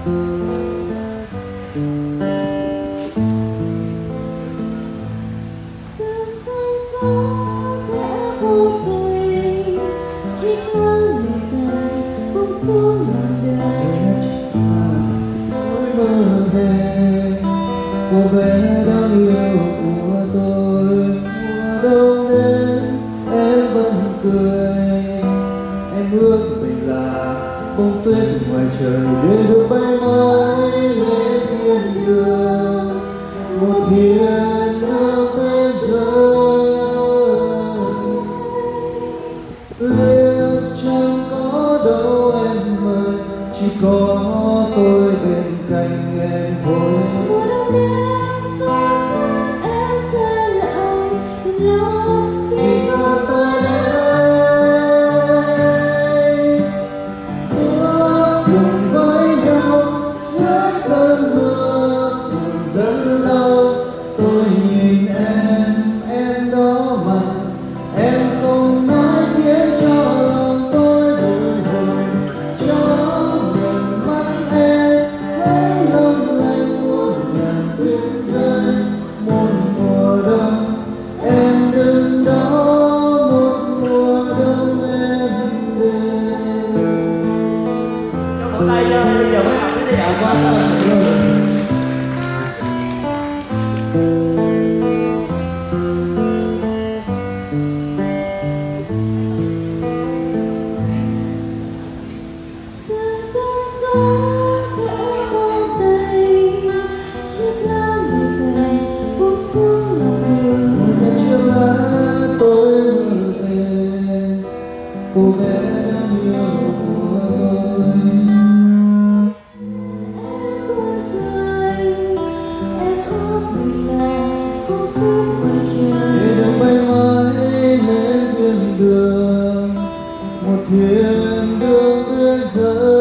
Cô bé đáng yêu của tôi, mùa đông đến em vẫn cười. Em ước mình là bông tuyết ngoài trời để được bay mãi lên thiên đường, một thiên đường thế giới. Tuyết chẳng có đâu em ơi, chỉ có tôi bên cạnh em thôi. Tôi nhìn em đó mặt, em không nói khiến cho lòng tôi bồi hồi. Cho gần mắt em thấy long lanh muôn ngàn tuyết rơi. Một mùa đông em đứng đó, một mùa đông em đến. Cho một tay cho bây giờ mới học cái gì ạ? Cô bé đáng yêu của tôi. Em buồn cười, em ước mình là bông tuyết ngoài trời để được bay mãi lên thiên đường, một thiên đường tuyết rơi.